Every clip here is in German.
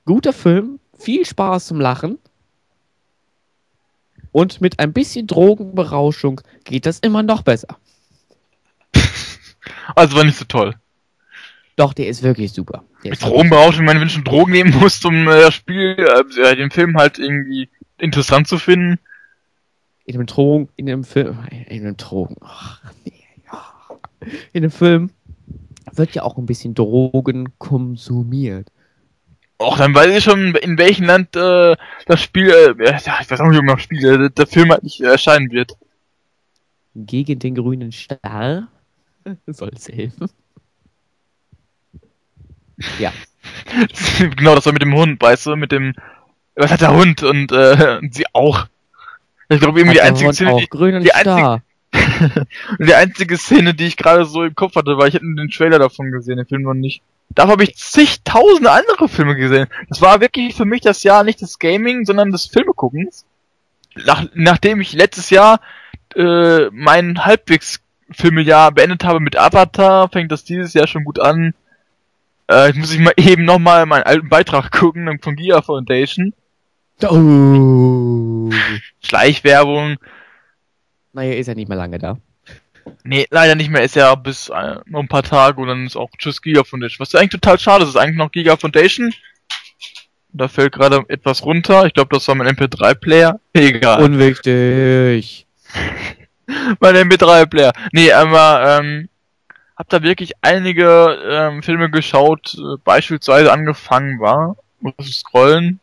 Guter Film, viel Spaß zum Lachen. Und mit ein bisschen Drogenberauschung geht das immer noch besser. Also war nicht so toll. Doch, der ist wirklich super. Mit Drogenberauschung, ich meine, wenn du schon Drogen nehmen musst, um das Spiel, den Film halt irgendwie interessant zu finden. In dem Drogen, in dem Film, in dem Drogen, ach, nee, ja. In dem Film wird ja auch ein bisschen Drogen konsumiert. Och, dann weiß ich schon, in welchem Land das Spiel, ja, ich weiß auch nicht, ob noch Spiel, der Film halt nicht erscheinen wird. Gegen den grünen Star soll es helfen. Ja. Genau, das war mit dem Hund, weißt du, mit dem, was hat der Hund und sie auch. Ich glaube irgendwie die einzige Szene, die einzige Szene, die ich gerade so im Kopf hatte, weil ich hätte den Trailer davon gesehen, den Film noch nicht. Dafür habe ich zigtausende andere Filme gesehen. Das war wirklich für mich das Jahr nicht des Gaming, sondern des Filmeguckens. Nachdem ich letztes Jahr mein halbwegs Filmejahr beendet habe mit Avatar, fängt das dieses Jahr schon gut an. Jetzt muss ich mal eben nochmal meinen alten Beitrag gucken von Gia Foundation. Oh. Schleichwerbung. Naja, ist ja nicht mehr lange da. Nee, leider nicht mehr. Ist ja bis noch ein paar Tage und dann ist auch Tschüss Giga Foundation. Was eigentlich total schade ist, ist eigentlich noch Giga Foundation. Da fällt gerade etwas runter. Ich glaube, das war mein MP3-Player. Egal. Unwichtig. Mein MP3-Player. Nee, aber hab da wirklich einige Filme geschaut. Beispielsweise angefangen war. Muss ich scrollen.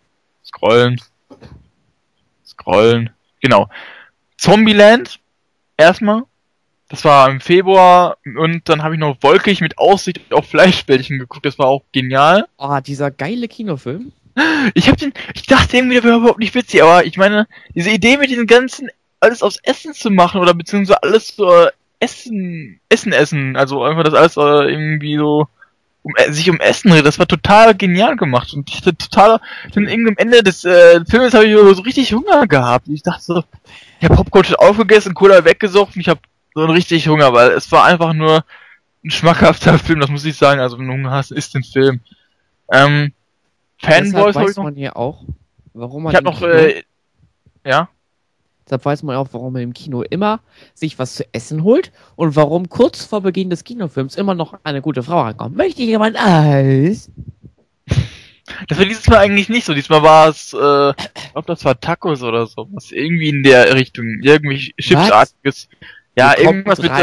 Genau. Zombieland. Erstmal. Das war im Februar und dann habe ich noch Wolkig mit Aussicht auf Fleischbällchen geguckt, das war auch genial. Oh, dieser geile Kinofilm. Ich dachte irgendwie, der wäre überhaupt nicht witzig, aber ich meine, diese Idee mit diesem ganzen, alles aus Essen zu machen oder beziehungsweise alles so Essen, also einfach das alles irgendwie so, sich um Essen redet, das war total genial gemacht und ich hatte dann irgendwie am Ende des Filmes habe ich so richtig Hunger gehabt. Ich dachte so, ich habe Popcorn schon aufgegessen, Cola weggesoffen, ich habe so einen richtig Hunger, weil es war einfach nur ein schmackhafter Film, das muss ich sagen, also wenn du Hunger hast, isst den Film. Fanboys weiß man ja auch, warum man ich hab noch, ja? Deshalb weiß man auch, warum man im Kino immer sich was zu essen holt und warum kurz vor Beginn des Kinofilms immer noch eine gute Frau ankommt. Möchte jemand Eis? Das war dieses Mal eigentlich nicht so. Diesmal war es, ich glaube, das war Tacos oder so. Was irgendwie in der Richtung. Irgendwie Chipsartiges. Ja, irgendwas mit,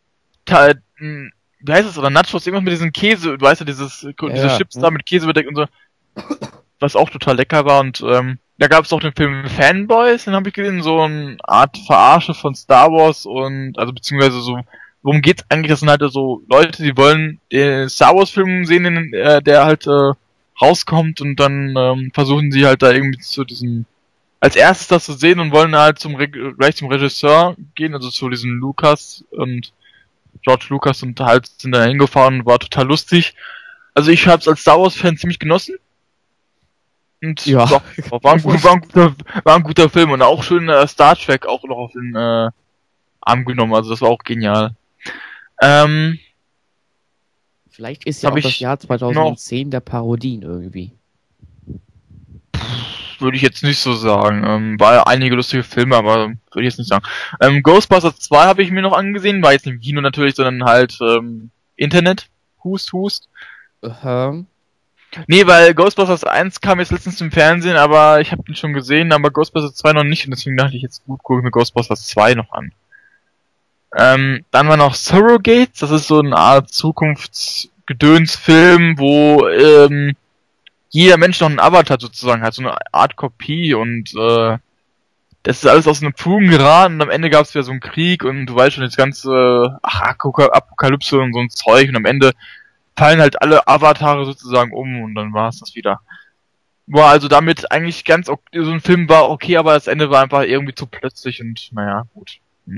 wie heißt es, oder Nachos, irgendwas mit diesem Käse, du weißt ja, diese Chips da mit Käse bedeckt und so. Was auch total lecker war und, da gab es auch den Film Fanboys, den habe ich gesehen, so eine Art Verarsche von Star Wars und, also beziehungsweise so, worum geht's eigentlich? Das sind halt so Leute, die wollen den Star Wars Film sehen, der halt, rauskommt und dann versuchen sie halt da irgendwie zu diesem als erstes das zu sehen und wollen halt gleich zum Regisseur gehen, also zu diesem Lucas und George Lucas und halt sind da hingefahren und war total lustig. Also ich hab's als Star Wars Fan ziemlich genossen. Und ja, war ein guter Film und auch schön Star Trek auch noch auf den Arm genommen, also das war auch genial. Vielleicht ist ja auch das Jahr 2010 der Parodien irgendwie. Würde ich jetzt nicht so sagen. War ja einige lustige Filme, aber würde ich jetzt nicht sagen. Ghostbusters 2 habe ich mir noch angesehen, war jetzt nicht im Kino natürlich, sondern halt Internet. Hust. Nee, weil Ghostbusters 1 kam jetzt letztens im Fernsehen, aber ich habe den schon gesehen, aber Ghostbusters 2 noch nicht und deswegen dachte ich jetzt gut, gucke ich mir Ghostbusters 2 noch an. Dann war noch Surrogates, das ist so eine Art Zukunftsgedönsfilm, wo jeder Mensch noch einen Avatar sozusagen hat, so eine Art Kopie und das ist alles aus einem Fugen geraten und am Ende gab es wieder so einen Krieg und du weißt schon, das ganze Apokalypse und so ein Zeug und am Ende fallen halt alle Avatare sozusagen um und dann war es das wieder. War also damit eigentlich so ein Film war okay, aber das Ende war einfach irgendwie zu plötzlich und naja, gut.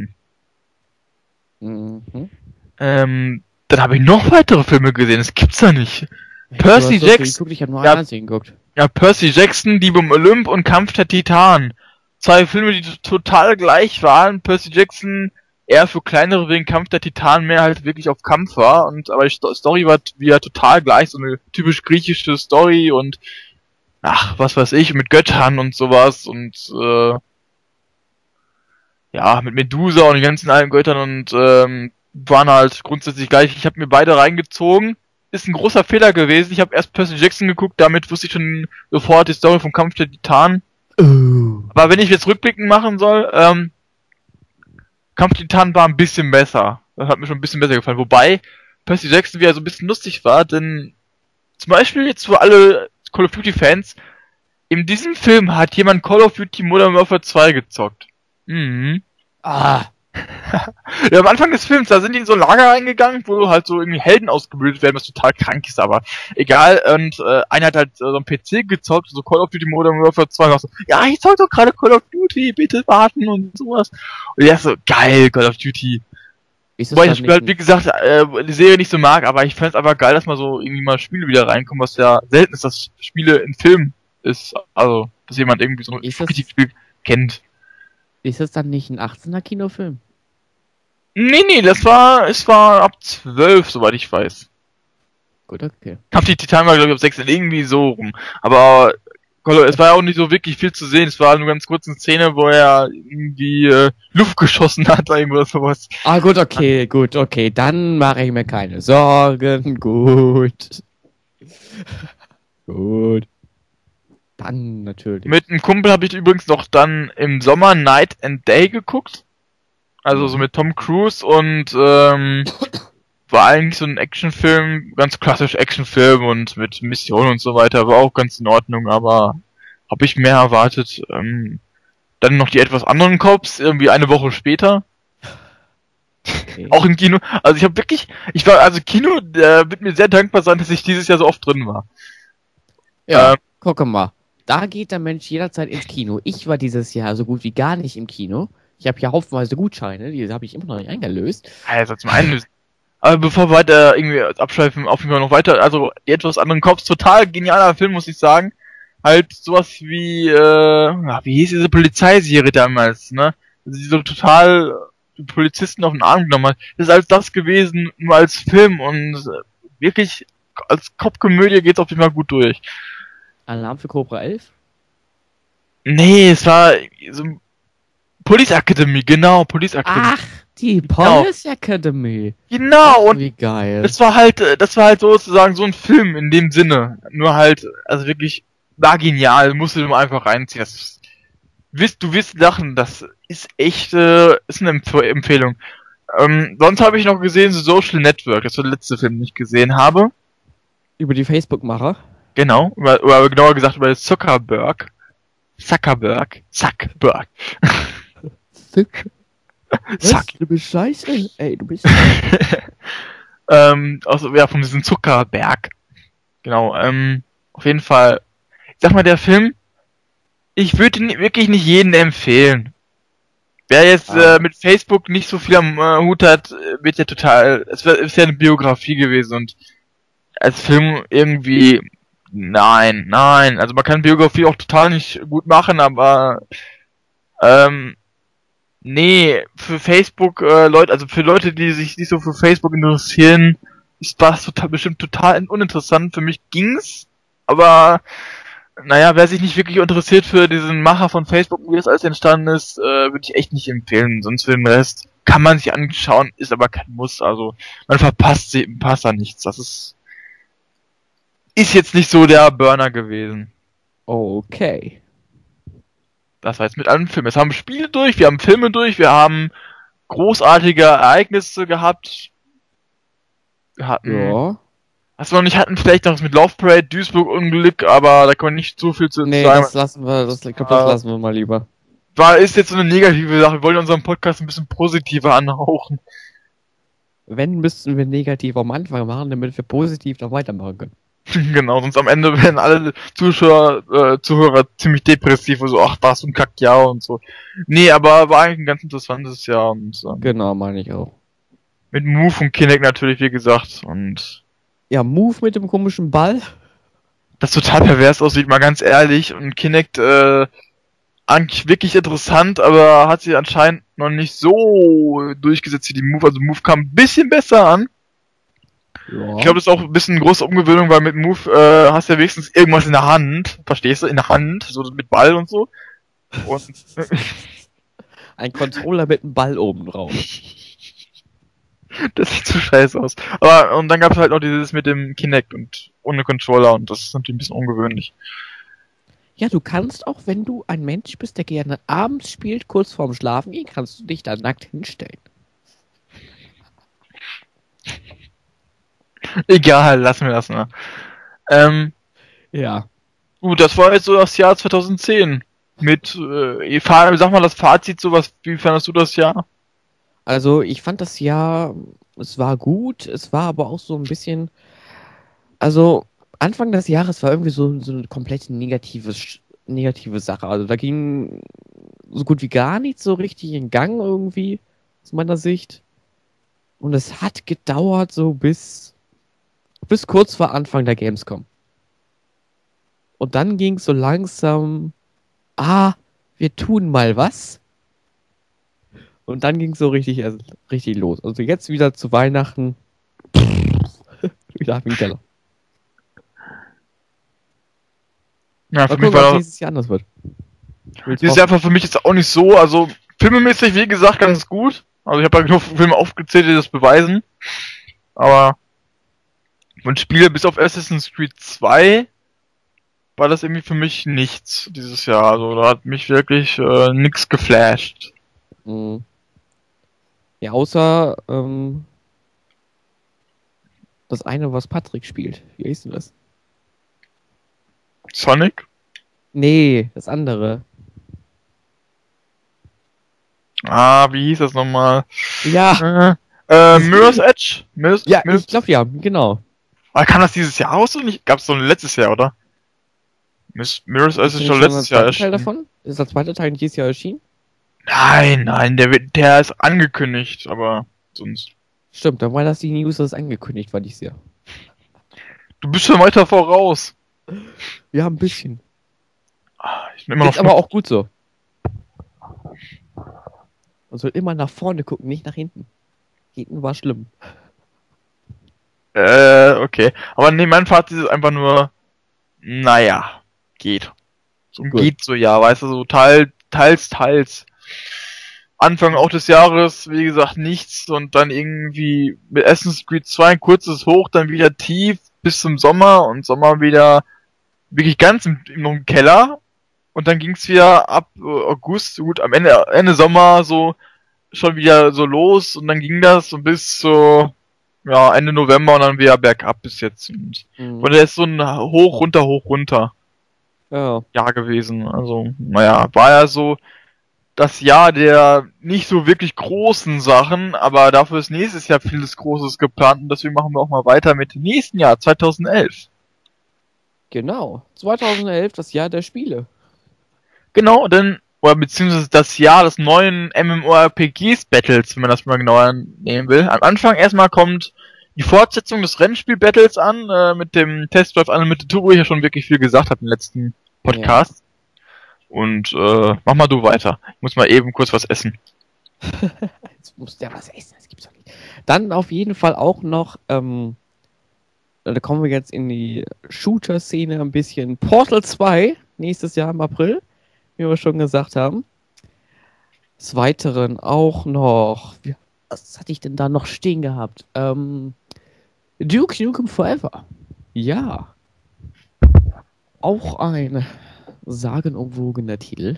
Dann habe ich noch weitere Filme gesehen, das gibt's ja nicht. Percy Jackson. Ich habe nur einen einzigen geguckt. Ja, Percy Jackson, Dieb um Olymp und Kampf der Titanen. 2 Filme, die total gleich waren. Percy Jackson eher für kleinere wegen Kampf der Titanen mehr halt wirklich auf Kampf war aber die Story war wieder total gleich, so eine typisch griechische Story und ach, was weiß ich, mit Göttern und sowas und ja, mit Medusa und den ganzen alten Göttern und waren halt grundsätzlich gleich. Ich habe mir beide reingezogen. Ist ein großer Fehler gewesen. Ich habe erst Percy Jackson geguckt, damit wusste ich schon sofort die Story vom Kampf der Titanen. Aber wenn ich jetzt rückblickend machen soll, Kampf der Titanen war ein bisschen besser. Das hat mir schon ein bisschen besser gefallen. Wobei Percy Jackson wieder so ein bisschen lustig war, denn zum Beispiel jetzt für alle Call of Duty Fans, in diesem Film hat jemand Call of Duty Modern Warfare 2 gezockt. Mhm. Ah. Ja, am Anfang des Films, da sind die in so ein Lager reingegangen, wo halt so irgendwie Helden ausgebildet werden, was total krank ist, aber egal. Und einer hat halt so einen PC gezockt, so Call of Duty Modern Warfare 2 und auch so, ja, ich zock doch gerade Call of Duty, bitte warten und sowas. Und der ist so, geil, Call of Duty. Wobei ich das Spiel halt, wie gesagt, die Serie nicht so mag, aber ich fänd's aber geil, dass mal so irgendwie mal Spiele wieder reinkommen, was ja selten ist, dass Spiele in Filmen ist. Also, dass jemand irgendwie so ein richtig Spiel kennt. Ist das dann nicht ein 18er Kinofilm? Nee, es war ab 12, soweit ich weiß. Gut, okay. Kampf die Titanen war, glaube ich, ab 6, irgendwie so rum. Aber es war ja auch nicht so wirklich viel zu sehen. Es war nur ganz kurz eine Szene, wo er irgendwie Luft geschossen hat, oder sowas. Ah, gut, okay. Dann mache ich mir keine Sorgen. Gut. Gut. Dann natürlich. Mit einem Kumpel habe ich übrigens noch dann im Sommer Night and Day geguckt. Also so mit Tom Cruise und war eigentlich so ein Actionfilm, ganz klassisch Actionfilm und mit Mission und so weiter, war auch ganz in Ordnung, aber habe ich mehr erwartet. Dann noch die etwas anderen Cops, irgendwie eine Woche später. Okay. Auch im Kino. Also Kino, wird mir sehr dankbar sein, dass ich dieses Jahr so oft drin war. Ja, guck mal. Da geht der Mensch jederzeit ins Kino. Ich war dieses Jahr so gut wie gar nicht im Kino. Ich habe hier haufenweise Gutscheine, die habe ich immer noch nicht eingelöst. Also zum Einlösen. Aber bevor wir weiter irgendwie abschweifen, auf jeden Fall noch weiter, also die etwas anderen Cops, total genialer Film, muss ich sagen. Halt sowas wie, wie hieß diese Polizeiserie damals, ne? Die so total Polizisten auf den Arm genommen hat. Das ist alles das gewesen, nur als Film und wirklich als Cop-Komödie geht's auf jeden Fall gut durch. Alarm für Cobra 11? Nee, es war so Police Academy, genau, Police Academy. Ach, die Police Academy. Genau, und wie geil. Das war halt sozusagen so ein Film in dem Sinne. Nur halt, also wirklich, war genial, musst du dir mal einfach reinziehen. Du wirst lachen, das ist echt, ist eine Empfehlung. Sonst habe ich noch gesehen, The Social Network, das war der letzte Film, den ich gesehen habe. Über die Facebook-Macher? Genau, oder genauer gesagt über Zuckerberg. Zack. Du bist scheiße. Ey, du bist also, ja, von diesem Zuckerberg. Genau, auf jeden Fall. Ich sag mal, der Film, ich würde ihn wirklich nicht jedem empfehlen. Wer jetzt mit Facebook nicht so viel am Hut hat, wird ja total, ist ja eine Biografie gewesen und als Film irgendwie, nein, also man kann Biografie auch total nicht gut machen, aber nee, für Facebook, also für Leute, die sich nicht so für Facebook interessieren, war es bestimmt total uninteressant. Für mich ging's, aber naja, wer sich nicht wirklich interessiert für diesen Macher von Facebook, wie das alles entstanden ist, würde ich echt nicht empfehlen. Sonst für den Rest kann man sich anschauen, ist aber kein Muss. Also man verpasst da nichts. Das ist jetzt nicht so der Burner gewesen. Okay. Das war jetzt mit allen Filmen. Jetzt haben wir Spiele durch, wir haben Filme durch, wir haben großartige Ereignisse gehabt. Wir hatten... Ja. Was wir noch nicht hatten, vielleicht noch was mit Love Parade, Duisburg Unglück, aber da kann man nicht so viel zu sagen. Nee, das lassen wir mal lieber. Ist jetzt so eine negative Sache. Wir wollen unseren Podcast ein bisschen positiver anhauchen. Wenn, müssten wir negativ am Anfang machen, damit wir positiv noch weitermachen können. Genau, sonst am Ende werden alle Zuhörer ziemlich depressiv und so, ach, was ein Kackjahr und so. Nee, aber war eigentlich ein ganz interessantes Jahr und genau, meine ich auch. Mit Move und Kinect natürlich, wie gesagt, und ja, Move mit dem komischen Ball. Das total pervers aussieht, mal ganz ehrlich, und Kinect, eigentlich wirklich interessant, aber hat sich anscheinend noch nicht so durchgesetzt wie die Move, also Move kam ein bisschen besser an. Ja. Ich glaube, das ist auch ein bisschen eine große Umgewöhnung, weil mit Move hast du ja wenigstens irgendwas in der Hand. Verstehst du? In der Hand, so mit Ball und so. Und Ein Controller mit einem Ball oben drauf. das sieht so scheiße aus. Aber und dann gab es halt noch dieses mit dem Kinect und ohne Controller und das ist natürlich ein bisschen ungewöhnlich. Ja, du kannst auch, wenn du ein Mensch bist, der gerne abends spielt, kurz vorm Schlafen gehen, kannst du dich da nackt hinstellen. Egal, lassen wir das mal. Ja. Gut, das war jetzt so das Jahr 2010. Mit, sag mal das Fazit, sowas, wie fandest du das Jahr? Also, ich fand das Jahr, es war gut, es war aber auch so ein bisschen, also, Anfang des Jahres war irgendwie so eine komplett negative Sache. Also, da ging so gut wie gar nichts so richtig in Gang irgendwie, aus meiner Sicht. Und es hat gedauert so bis kurz vor Anfang der Gamescom. Und dann ging es so langsam, wir tun mal was. Und dann ging es so richtig los. Also jetzt wieder zu Weihnachten. Wieder ab in den Keller. Ja, Mal für mich gucken, war was das, nächstes Jahr anders wird. Ich will's dieses hoffen. Jahr war für mich jetzt auch nicht so, also filmemäßig, wie gesagt, ganz gut. Also ich habe halt nur Filme aufgezählt, die das beweisen. Aber von Spiele bis auf Assassin's Creed 2 war das irgendwie für mich nichts dieses Jahr. Also da hat mich wirklich nix geflasht. Mhm. Ja, außer das eine, was Patrick spielt. Wie hieß denn das? Sonic? Nee, das andere. Wie hieß das nochmal? Ja, Mirror's Edge? ja, ich glaube ja, genau. Kam das dieses Jahr aus oder nicht? Gab's so ein letztes Jahr, oder? Mirror's Edge Ist ist nicht schon schon letztes der Jahr zweite Teil erschienen. davon? Ist der zweite Teil nicht dieses Jahr erschienen? Nein, der ist angekündigt, aber sonst. Stimmt, dann war das die News, dass es angekündigt war dieses Jahr. Du bist schon weiter voraus. Ja, ein bisschen. Ich bin immer noch Ist aber auch gut so. Man soll immer nach vorne gucken, nicht nach hinten. Hinten war schlimm. okay. Aber nee, mein Fazit ist einfach nur, naja, geht. So Gut. geht so, ja, weißt du, so teils. Anfang auch des Jahres, wie gesagt, nichts und dann irgendwie mit Assassin's Creed 2 ein kurzes Hoch, dann wieder tief bis zum Sommer und Sommer wieder wirklich ganz im Keller und dann ging's wieder ab August, gut, am Ende Sommer so schon wieder so los und dann ging das so bis so ja, Ende November und dann wieder bergab bis jetzt. Und der ist so ein hoch, runter Ja. Jahr gewesen. Also, naja, war ja so das Jahr der nicht so wirklich großen Sachen, aber dafür ist nächstes Jahr vieles Großes geplant und deswegen machen wir auch mal weiter mit dem nächsten Jahr, 2011. Genau. 2011, das Jahr der Spiele. Genau, oder beziehungsweise das Jahr des neuen MMORPGs-Battles, wenn man das mal genauer nehmen will. Am Anfang erstmal kommt die Fortsetzung des Rennspiel-Battles an, mit dem Test Drive Unlimited Tour, wo ich ja schon wirklich viel gesagt habe im letzten Podcast. Ja. Und mach mal du weiter. Ich muss mal eben kurz was essen. Jetzt muss der was essen, das gibt's doch nicht. Dann auf jeden Fall auch noch, da kommen wir jetzt in die Shooter-Szene ein bisschen. Portal 2, nächstes Jahr im April, wie wir schon gesagt haben. Des Weiteren auch noch, was hatte ich denn da noch stehen gehabt? Duke Nukem Forever. Ja. Auch ein sagenumwogener Titel.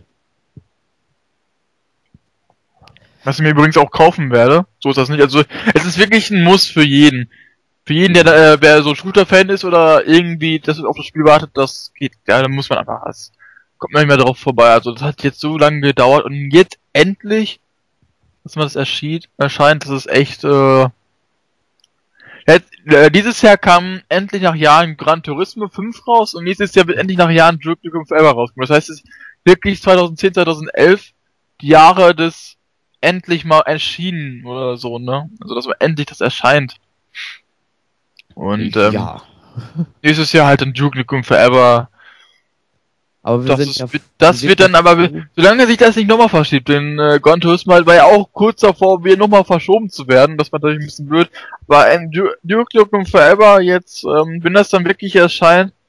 Was ich mir übrigens auch kaufen werde. So ist das nicht. Also, es ist wirklich ein Muss für jeden. Für jeden, der wer so Shooter-Fan ist oder irgendwie das auf das Spiel wartet, das geht, ja, da muss man einfach, das kommt man nicht mehr drauf vorbei. Also, das hat jetzt so lange gedauert und jetzt endlich, dass man das erscheint, das ist echt, dieses Jahr kam endlich nach Jahren Gran Turismo 5 raus und nächstes Jahr wird endlich nach Jahren Duke Nukem Forever rauskommen. Das heißt, es ist wirklich 2010, 2011 die Jahre des endlich mal erschienen oder so, ne? Also, dass man endlich das erscheint. Und, ja. nächstes Jahr halt ein Duke Nukem Forever. Aber das wird dann aber, solange sich das nicht nochmal verschiebt, denn Gran Turismo war ja auch kurz davor, wieder nochmal verschoben zu werden, das war natürlich ein bisschen blöd, aber Duke Nukem Forever jetzt, wenn das dann wirklich erscheint,